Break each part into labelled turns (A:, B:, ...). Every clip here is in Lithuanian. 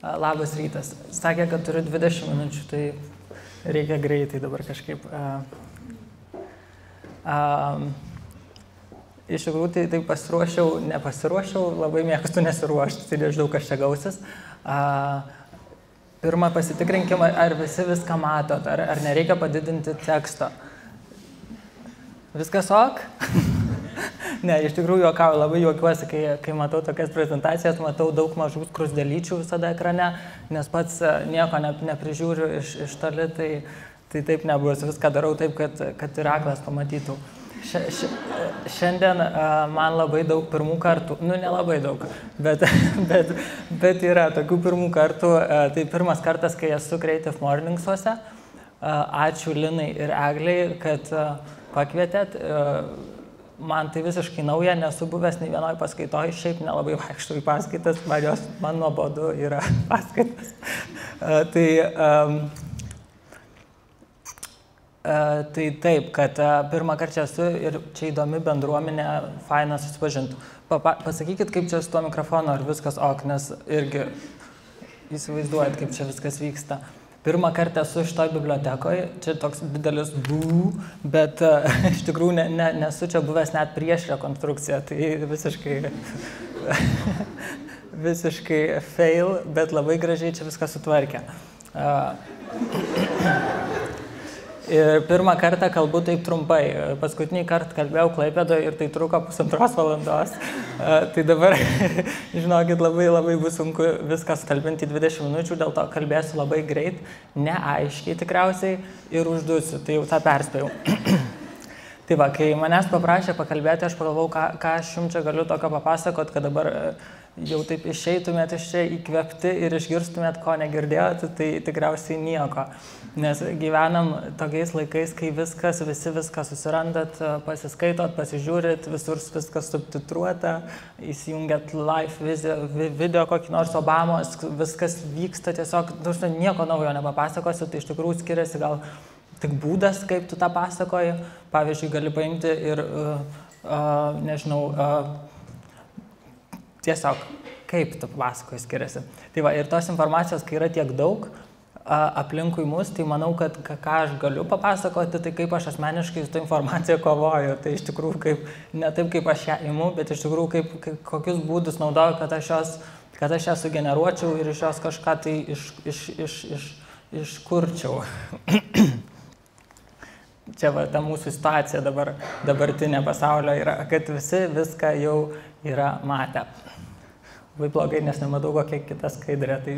A: Labas rytas. Sakė, kad turiu 20 minučių, tai reikia greitai dabar kažkaip. Iš tikrųjų, tai nepasiruošiau, labai mėgstu nesiruošti, tai nežinau, kas čia gausis. Pirmą pasitikrinkimą, ar visi viską matot, ar nereikia padidinti teksto. Viskas ok? Ne, iš tikrųjų juokauju, labai juokiuosi, kai matau tokias prezentacijas, matau daug mažų skruzdėlyčių visada ekrane, nes pats nieko neprižiūriu iš toli, tai taip nebus, viską darau taip, kad ir aklas pamatytų. Šiandien man labai daug pirmų kartų, nelabai daug, bet yra tokių pirmų kartų, tai pirmas kartas, kai esu Creative Morningsuose. Ačiū Linai ir Egliai, kad pakvietėt. Man tai visiškai nauja, nesu buvęs nei vienoj paskaitoj, šiaip nelabai vaikštau į paskaitas, man nuobodu yra paskaitas. Tai taip, kad pirmą kartą esu ir čia įdomi bendruomenė, faina susipažinti. Pasakykit, kaip čia su tuo mikrofonu, ar viskas ok, nes irgi įsivaizduojat, kaip čia viskas vyksta. Pirmą kartą esu šitoj bibliotekoje, čia toks didelis bet iš tikrųjų nesu čia buvęs net prieš rekonstrukciją, tai visiškai fail, bet labai gražiai čia viską sutvarkė. Ir pirmą kartą kalbu taip trumpai. Paskutinį kartą kalbėjau Klaipėdoje ir tai truko 1,5 valandos. Tai dabar, žinokit, labai bus sunku viską sutalpinti 20 minučių, dėl to kalbėsiu labai greit, neaiškiai tikriausiai ir uždusiu, tai jau tą perspėjau. Tai va, kai manęs paprašė pakalbėti, aš pagalvojau, ką aš jums čia galiu tokio papasakot, kad dabar jau taip išeitumėt iš čia įkvėpti ir išgirstumėt, ko negirdėjot, tai tikriausiai nieko. Nes gyvenam tokiais laikais, kai visi viską susirandat, pasiskaitot, pasižiūrit, visur viskas subtitruota, įsijungiat live video kokį nors Obamos, viskas vyksta tiesiog, nieko naujo nepapasakosiu, tai iš tikrųjų skiriasi gal tik būdas, kaip tu tą pasakoji. Pavyzdžiui, gali paimti ir, tiesiog kaip tu pasakoji skiriasi. Tai va, ir tos informacijos, kai yra tiek daug aplinkui mus, tai manau, kad ką aš galiu papasakoti, tai kaip aš asmeniškai su tą informaciją kovoju. Tai iš tikrųjų ne taip, kaip aš ją imu, bet iš tikrųjų kokius būdus naudoju, kad aš ją sugeneruočiau ir iš jos kažką tai iškurčiau. Čia va, ta mūsų situacija dabartinė pasaulio yra, kad visi viską jau yra matę. Labai blogai, nes nematau kokia kita skaidrė, tai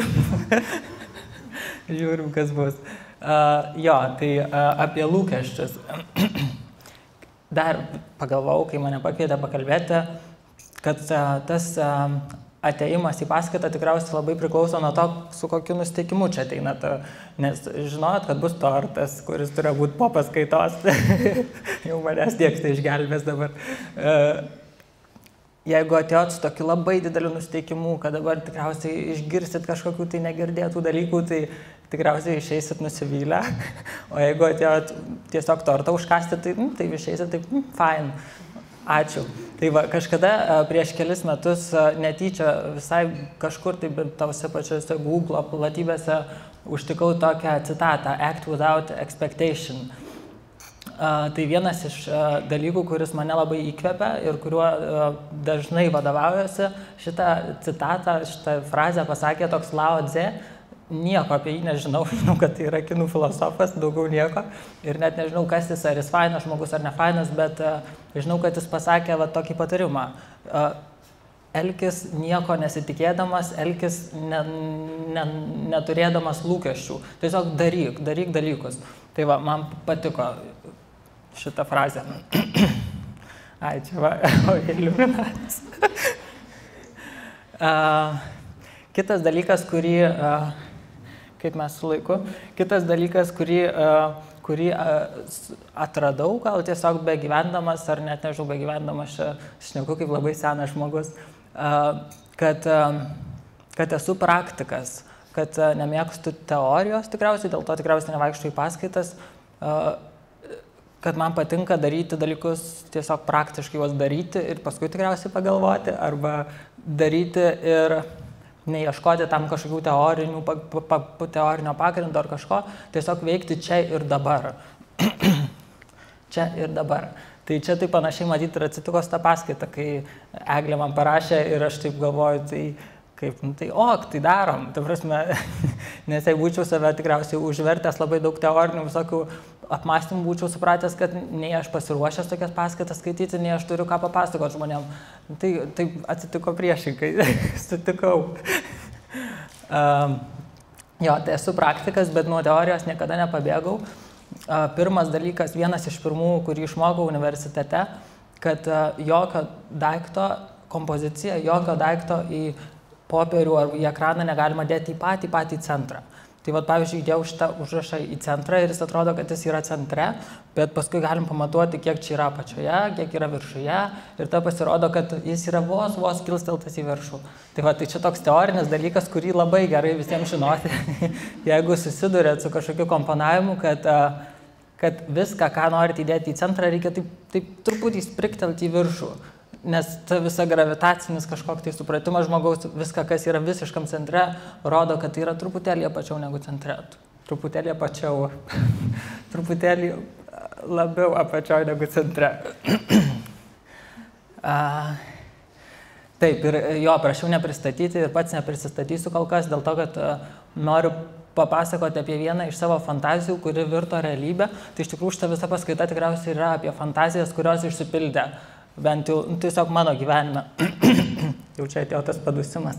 A: žiūrim, kas bus. Tai apie lūkesčius. Dar pagalvojau, kai mane pakvietė pakalbėti, kad tas atėjimas į paskaitą tikriausiai labai priklauso nuo to, su kokiu nusiteikimu čia ateinat. Nes žinojot, kad bus tortas, kuris turėjo būti po paskaitos. Jau manęs tiek tai išgelbės dabar. Jeigu atėjot su tokiu labai dideliu nusiteikimu, kad dabar tikriausiai išgirsit kažkokių tai negirdėtų dalykų, tai tikriausiai išeisit nusivylę. O jeigu atėjot tiesiog tortą užkasti, tai išeisit taip, fine. Ačiū. Tai va, kažkada prieš kelis metus netyčia visai kažkur, tai tose pačiose Google platybėse užtikau tokią citatą Act without expectation. Tai vienas iš dalykų, kuris mane labai įkvepia ir kuriuo dažnai vadovaujuosi, šitą citatą, šitą frazę pasakė toks Lao Tse. Nieko apie jį nežinau, žinau, kad tai yra kinų filosofas, daugiau nieko. Ir net nežinau, kas jis, ar jis fainas žmogus ar ne fainas, bet žinau, kad jis pasakė va, tokį patarimą. Elkis nieko nesitikėdamas, elkis neturėdamas lūkesčių. Tiesiog daryk dalykus. Tai va, man patiko šitą frazę. Ai, čia va, iliuminatas. Kitas dalykas, kaip mes su laiku, kitas dalykas, kurį atradau, gal tiesiog begyvendamas, ar net nežinau, begyvendamas, šneku kaip labai senas žmogus, kad esu praktikas, kad nemėgstu teorijos tikriausiai, dėl to tikriausiai nevaikščiau į paskaitas, kad man patinka daryti dalykus, tiesiog praktiškai juos daryti ir paskui tikriausiai pagalvoti, arba daryti ir neieškoti tam kažkokių teorinio pagrindo ar kažko, tiesiog veikti čia ir dabar. Čia ir dabar. Tai čia taip panašiai matyti ir atsitiko tą paskaitą, kai Eglė man parašė ir aš taip galvoju, tai kaip, tai darom. Ta prasme, nes jei būčiau save tikriausiai užvertęs labai daug teorinių visokių apmąstymų, būčiau supratęs, kad nei aš pasiruošęs tokias paskaitas skaityti, nei aš turiu ką papasakoti žmonėm. Tai atsitiko priešingai, sutikau. Jo, tai esu praktikas, bet nuo teorijos niekada nepabėgau. Pirmas dalykas, vienas iš pirmų, kurį išmokau universitete, kad jokio daikto kompoziciją, jokio daikto į popierių ar į ekraną negalima dėti į patį centrą. Tai pavyzdžiui, įdėjau šitą užrašą į centrą ir jis atrodo, kad jis yra centre, bet paskui galim pamatuoti, kiek čia yra apačioje, kiek yra viršuje ir ta pasirodo, kad jis yra vos kilsteltas į viršų. Tai čia toks teorinis dalykas, kurį labai gerai visiems žinoti, jeigu susidurėt su kažkokiu komponavimu, kad viską, ką norite įdėti į centrą, reikia taip truputį spriktelti į viršų. Nes ta visa gravitacinis kažkoks tai supratimas žmogaus, viską, kas yra visiškam centre, rodo, kad tai yra truputėlį apačiau negu centre. Truputėlį apačiau, truputėlį labiau apačiau negu centre. Taip, ir jo, prašiau nepristatyti ir pats neprisistatysiu kol kas, dėl to, kad noriu papasakoti apie vieną iš savo fantazijų, kuri virto realybę. Tai iš tikrųjų šita visa paskaita tikriausiai yra apie fantazijas, kurios išsipildė. Bent jau tiesiog mano gyvenime. Jau čia atėjo tas padusimas.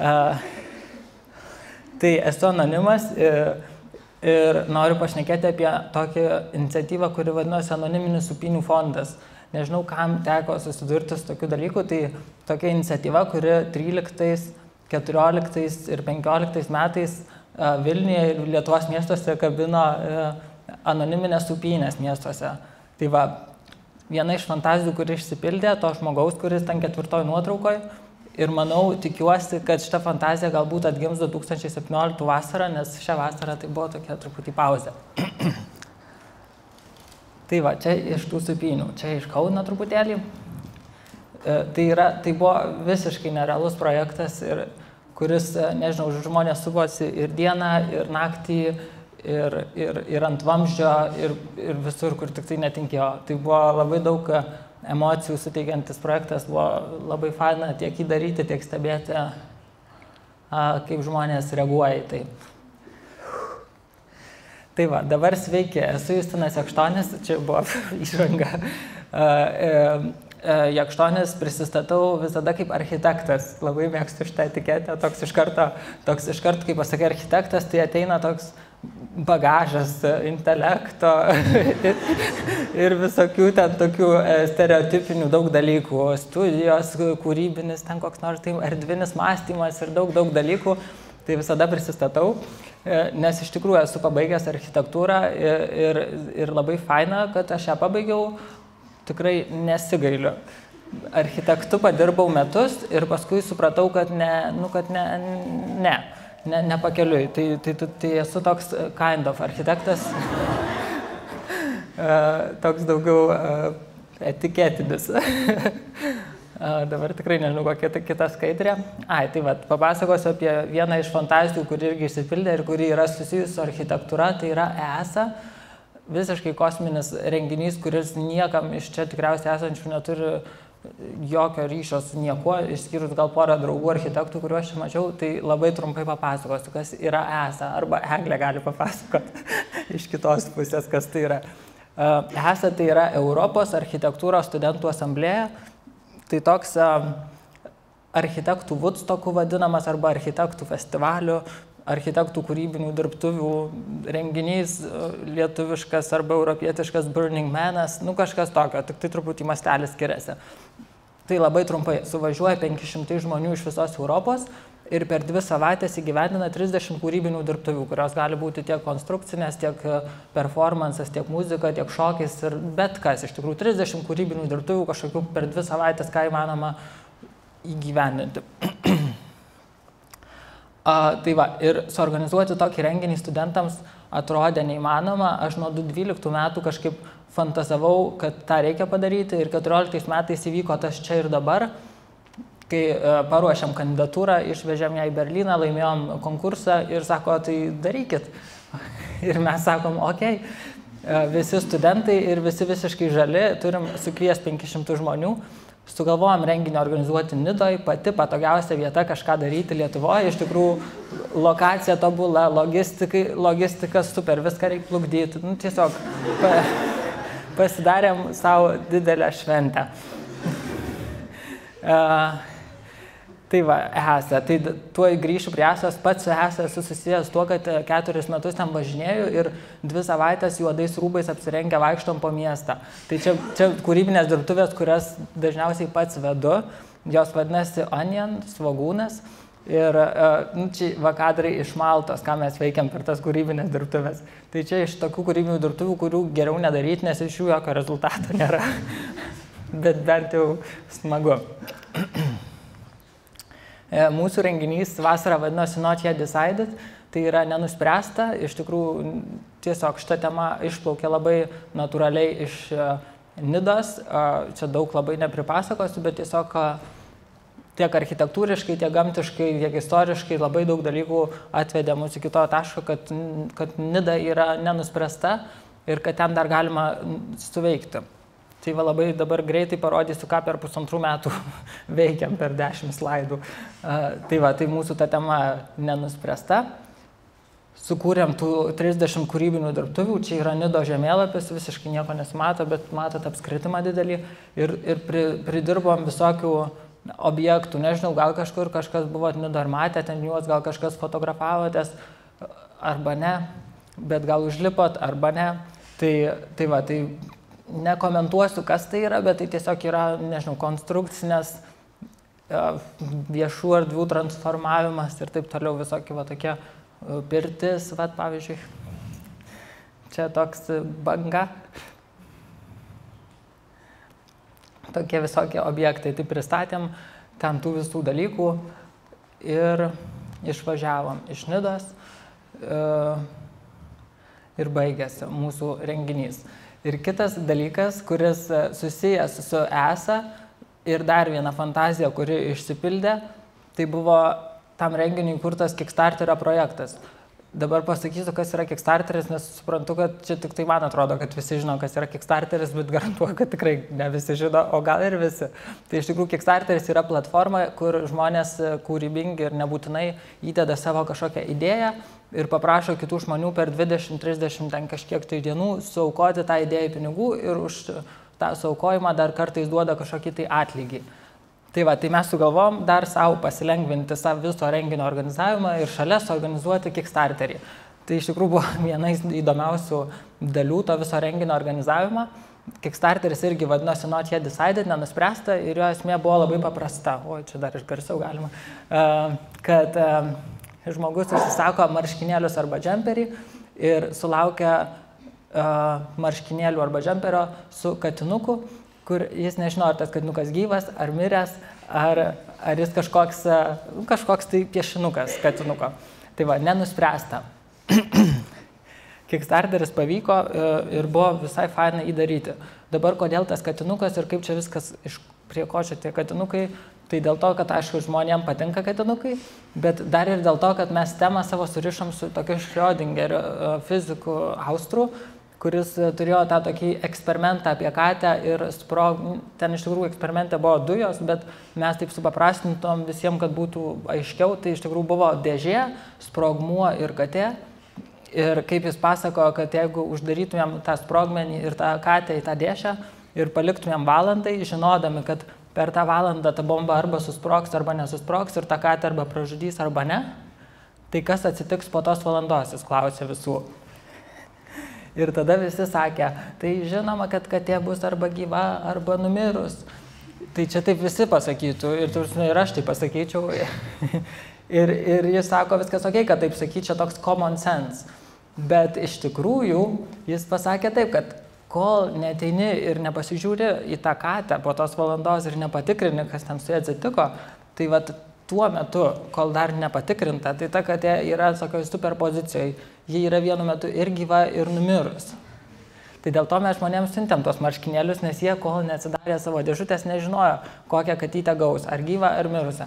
A: Tai esu anonimas ir noriu pašnekėti apie tokią iniciatyvą, kuri vadinosi Anoniminis upynių fondas. Nežinau, kam teko susidurti su tokiu dalyku. Tai tokia iniciatyva, kuri 13, 14 ir 15 metais Vilniuje ir Lietuvos miestuose kabino anoniminės upynės miestuose. Tai va, viena iš fantazijų, kuri išsipildė, to žmogaus, kuris ten 4 nuotraukoje. Ir manau, tikiuosi, kad šita fantazija galbūt atgims 2017 vasarą, nes šią vasarą tai buvo tokia truputį pauzė. Tai va, čia iš tų upynių, čia iš Kauno truputėlį. Tai buvo visiškai nerealus projektas, kuris, nežinau, žmonės suvosi ir dieną, ir naktį, ir ant vamzdžio, ir visur, kur tik tai netinkėjo. Tai buvo labai daug emocijų suteikiantis projektas, buvo labai faina tiek jį daryti, tiek stebėti, kaip žmonės reaguoja į tai. Tai va, dabar sveiki, esu Justinas Jakštonis, čia buvo įžanga. Jakštonis prisistatau visada kaip architektas, labai mėgstu šitą etiketę, toks iš karto, kai pasakai architektas, tai ateina toks bagažas intelekto ir visokių ten tokių stereotipinių daug dalykų, studijos, kūrybinis, ten koks nors tai erdvinis mąstymas ir daug dalykų, tai visada prisistatau, nes iš tikrųjų esu pabaigęs architektūrą ir labai faina, kad aš ją pabaigiau, tikrai nesigailiu. Architektu padirbau metus ir paskui supratau, kad ne pakeliui. Tai esu toks kind of architektas, toks daugiau etiketinis. Dabar tikrai nežinau, kokia kita skaidrė. Tai va, papasakosiu apie vieną iš fantazijų, kuri irgi išsipildė ir kuri yra susijusi su architektūra, tai yra ESA. Visiškai kosminis renginys, kuris niekam iš čia tikriausiai esančių neturi jokio ryšio su niekuo, išskyrus gal porą draugų architektų, kuriuos čia mačiau, tai labai trumpai papasakosiu, kas yra ESA, arba Eglė gali papasakoti iš kitos pusės, kas tai yra. ESA tai yra Europos architektūros studentų asamblėja, tai toks architektų Woodstockų vadinamas arba architektų festivalių, architektų kūrybinių dirbtuvių renginys, lietuviškas arba europietiškas Burning Manas, kažkas tokio, tik tai truputį mastelis skiriasi. Tai labai trumpai, suvažiuoja 500 žmonių iš visos Europos ir per 2 savaitės įgyvendina 30 kūrybinių dirbtuvių, kurios gali būti tiek konstrukcinės, tiek performances, tiek muzika, tiek šokis ir bet kas. Iš tikrųjų, 30 kūrybinių dirbtuvių kažkokių per 2 savaitės, ką įmanoma įgyvendinti. Tai va, ir suorganizuoti tokį renginį studentams atrodė neįmanoma. Aš nuo 2012 metų kažkaip fantazavau, kad tą reikia padaryti ir 2014 metais įvyko tas čia ir dabar, kai paruošėm kandidatūrą, išvežėm ją į Berlyną, laimėjom konkursą ir sako, tai darykit. Ir mes sakom, okei, visi studentai ir visi visiškai žali, turim sukviesti 500 žmonių. Sugalvojom renginį organizuoti Nidoj, pati patogiausia vieta kažką daryti Lietuvoje, iš tikrųjų lokacija tobula, logistika super, viską reikia plukdyti, nu, tiesiog pasidarėm savo didelę šventę. Tai va, ESA, tai tuo grįšiu prie ESAS, pats su ESA esu susijęs tuo, kad 4 metus ten važinėjau ir 2 savaitės juodais rūbais apsirengę vaikštom po miestą. Tai čia kūrybinės dirbtuvės, kurias dažniausiai pats vedu, jos vadinasi Onion, svogūnas ir čia va kadrai iš Maltos, ką mes veikiam per tas kūrybinės dirbtuvės. Tai čia iš tokių kūrybinių dirbtuvių, kurių geriau nedaryti, nes iš jų jokio rezultato nėra, bet bent jau smagu. Mūsų renginys vasarą vadinosi Not Yet Decided, tai yra nenuspręsta, iš tikrųjų tiesiog šita tema išplaukė labai natūraliai iš Nidos, čia daug labai nepripasakosiu, bet tiesiog tiek architektūriškai, tiek gamtiškai, tiek istoriškai labai daug dalykų atvedė mus iki to taško, kad Nida yra nenuspręsta ir kad ten dar galima suveikti. Tai va labai dabar greitai parodysiu, ką per 1,5 metų veikiam per 10 slaidų. Tai va, tai mūsų ta tema nenuspręsta. Sukūrėm tų 30 kūrybinių dirbtuvių, čia yra Nido žemėlapis, visiškai nieko nesimato, bet matot apskritimą didelį ir pridirbom visokių objektų, nežinau, gal kažkur kažkas buvo Nido ar matė ten juos, gal kažkas fotografavotės arba ne, bet gal užlipot arba ne. Tai va, tai nekomentuosiu, kas tai yra, bet tai tiesiog yra, nežinau, konstrukcinės viešų erdvių transformavimas ir taip toliau visokie va tokie pirtis, va pavyzdžiui, čia toks banga. Tokie visokie objektai, tai pristatėm ten tų visų dalykų ir išvažiavom iš Nidos ir baigėsi mūsų renginys. Ir kitas dalykas, kuris susijęs su ESA ir dar viena fantazija, kuri išsipildė, tai buvo tam renginiui kurtas Kickstarterio projektas. Dabar pasakysiu, kas yra Kickstarteris, nes suprantu, kad čia tik tai man atrodo, kad visi žino, kas yra Kickstarteris, bet garantuoju, kad tikrai ne visi žino, o gal ir visi. Tai iš tikrųjų Kickstarteris yra platforma, kur žmonės kūrybingi ir nebūtinai įdeda savo kažkokią idėją ir paprašo kitų žmonių per 20-30 ten kažkiek tai dienų suaukoti tą idėją pinigų ir už tą suaukojimą dar kartais duoda kažkokį tai atlygį. Tai va, tai mes sugalvom dar savo pasilengvinti savo viso renginio organizavimą ir šalia suorganizuoti Kickstarterį. Tai iš tikrųjų buvo viena įdomiausių dalių to viso renginio organizavimo. Kickstarteris irgi vadinosi Not Yet Decided, nenuspręsta ir jo esmė buvo labai paprasta. O, čia dar iš garsiau galima. Kad žmogus užsisako marškinėlius arba džemperį ir sulaukia marškinėlių arba džemperio su katinuku, kur jis nežino, ar tas katinukas gyvas, ar miręs, ar jis kažkoks tai piešinukas katinuko. Tai va, nenuspręsta. Kickstarteris pavyko ir buvo visai fainai įdaryti. Dabar kodėl tas katinukas ir kaip čia viskas, prie ko čia tie katinukai, tai dėl to, kad aišku žmonėms patinka katinukai, bet dar ir dėl to, kad mes temą savo surišom su tokiu Schrödingerio fiziku Austru, kuris turėjo tą tokį eksperimentą apie katę ir ten iš tikrųjų eksperimente buvo dujos, bet mes taip supaprastintom visiems, kad būtų aiškiau, tai iš tikrųjų buvo dėžė, sprogmuo ir katė. Ir kaip jis pasakojo, kad jeigu uždarytumėm tą sprogmenį ir tą katę į tą dėžę ir paliktumėm valandai, žinodami, kad per tą valandą ta bomba arba susprogs, arba nesusprogs ir tą katę arba pražudys, arba ne, tai kas atsitiks po tos valandos, jis klausė visų. Ir tada visi sakė, tai žinoma, kad katė bus arba gyva, arba numirus. Tai čia taip visi pasakytų ir aš taip pasakyčiau. ir jis sako, viskas okei, kad taip sakyčiau, čia toks common sense. Bet iš tikrųjų jis pasakė taip, kad kol neateini ir nepasižiūri į tą katę po tos valandos ir nepatikrini, kas ten su ja atsitiko, tai vat tuo metu, kol dar nepatikrinta, tai ta katė yra tokioj super pozicijoje. Ji yra vienu metu ir gyva, ir numirus. Tai dėl to mes žmonėms siuntėm tos marškinėlius, nes jie, kol neatsidarė savo dėžutės, nežinojo, kokią katytę gaus, ar gyvą, ar mirusią.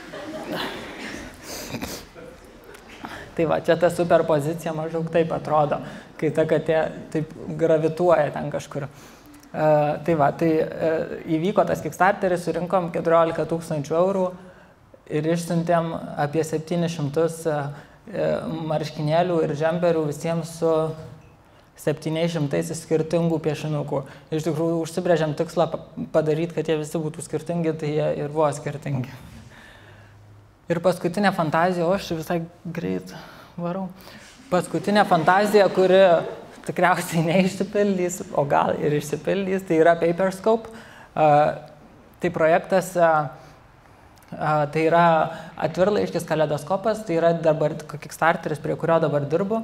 A: Tai va, čia ta superpozicija maždaug taip atrodo, kai ta katė taip gravituoja ten kažkur. Tai va, tai įvyko tas Kickstarteris, surinkom 14 000 eurų ir išsiuntėm apie 700 marškinėlių ir džemperių visiems su 700 skirtingų piešinukų. Iš tikrųjų, užsibrėžėm tikslą padaryti, kad jie visi būtų skirtingi, tai jie ir buvo skirtingi. Ir paskutinė fantazija, aš visai greit varau. Paskutinė fantazija, kuri tikriausiai neišsipildys, o gal ir išsipildys, tai yra Paperscope. Tai projektas, tai yra atvirlaiškis kaleidoskopas, tai yra dabar Kickstarteris, prie kurio dabar dirbu.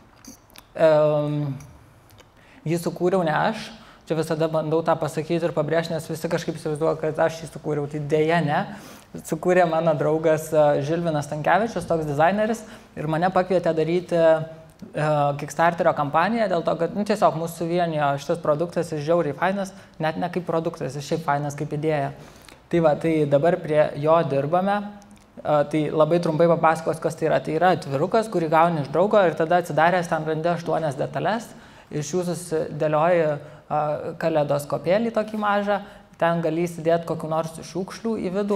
A: Jį sukūriau ne aš, čia visada bandau tą pasakyti ir pabrėžti, nes visi kažkaip įsivaizduoja, kad aš jį sukūriau, tai dėja ne. Sukūrė mano draugas Žilvinas Stankevičius, toks dizaineris, ir mane pakvietė daryti Kickstarterio kampaniją, dėl to, kad tiesiog mūsų suvienijo šitas produktas, jis žiauriai fainas, net ne kaip produktas, jis šiaip fainas kaip idėja. Tai va, tai dabar prie jo dirbame, tai labai trumpai papasakos, kas tai yra. Tai yra atvirukas, kurį gauni iš draugo ir tada atsidaręs ten randi 8 detalės, iš jų susidėlioji kaleidoskopėlį tokį mažą, ten gali įsidėti kokiu nors šiukšlių į vidų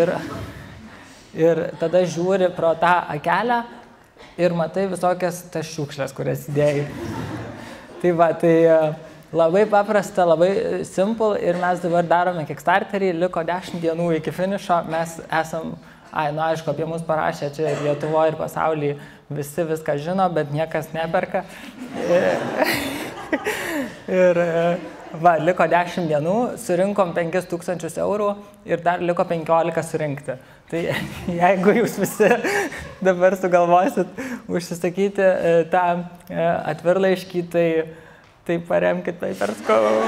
A: ir tada žiūri pro tą akelę ir matai visokias tas šiukšlės, kurias įdėjai. Tai va, tai labai paprasta, labai simple ir mes dabar darome Kickstarterį, liko 10 dienų iki finišo, mes esam, aišku, apie mus parašė čia ir Lietuvoje, ir pasaulyje, visi viską žino, bet niekas neperka. Ir va, liko 10 dienų, surinkom 5000 eurų ir dar liko 15 surinkti. Tai jeigu jūs visi dabar sugalvosit užsisakyti tą atvirlaiškį, tai paremkit Paperscope.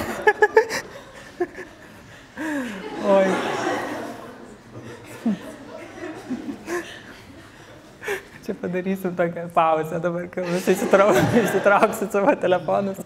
A: Oi. Čia padarysim tokią pauzę dabar, kai visi įsitrauksit savo telefonus.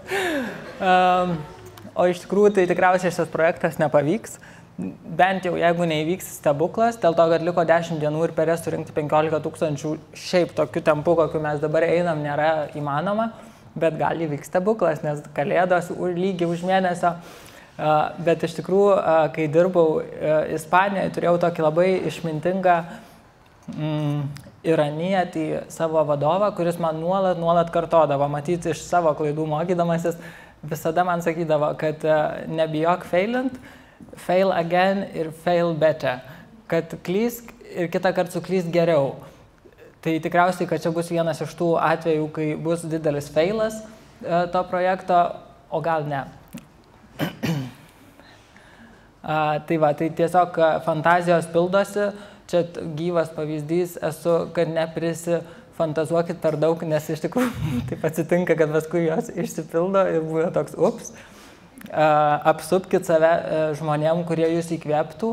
A: O iš tikrųjų tai tikriausiai šis projektas nepavyks. Bent jau jeigu neįvyks stebuklas, dėl to, kad liko 10 dienų ir per jas surinkti 15 000, šiaip tokiu tempu, kokiu mes dabar einam, nėra įmanoma, bet gali įvyks stebuklas, nes kalėdos lygiai už mėnesio. Bet iš tikrųjų, kai dirbau Ispanijoje, turėjau tokį labai išmintingą iranietį savo vadovą, kuris man nuolat kartodavo, matyti iš savo klaidų mokydamasis, visada man sakydavo, kad nebijok failint, fail again ir fail better, kad klysk ir kitą kartą suklysk geriau. Tai tikriausiai, kad čia bus vienas iš tų atvejų, kai bus didelis failas to projekto, o gal ne. Tai va, tai tiesiog fantazijos pildosi, čia gyvas pavyzdys esu, kad neprisifantazuokit per daug, nes iš tikrųjų taip atsitinka, kad paskui jos išsipildo ir buvo toks ups. Apsupkit save žmonėm, kurie jūs įkvėptų,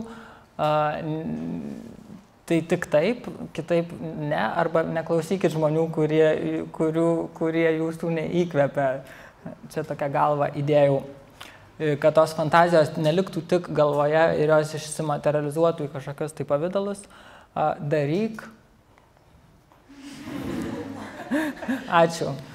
A: tai tik taip, kitaip ne, arba neklausykit žmonių, kurie jūsų neįkvėpia. Čia tokią galvą įdėjau, kad tos fantazijos neliktų tik galvoje ir jos išsimaterializuotų į kažkokius tai pavidalus. Daryk. Ačiū.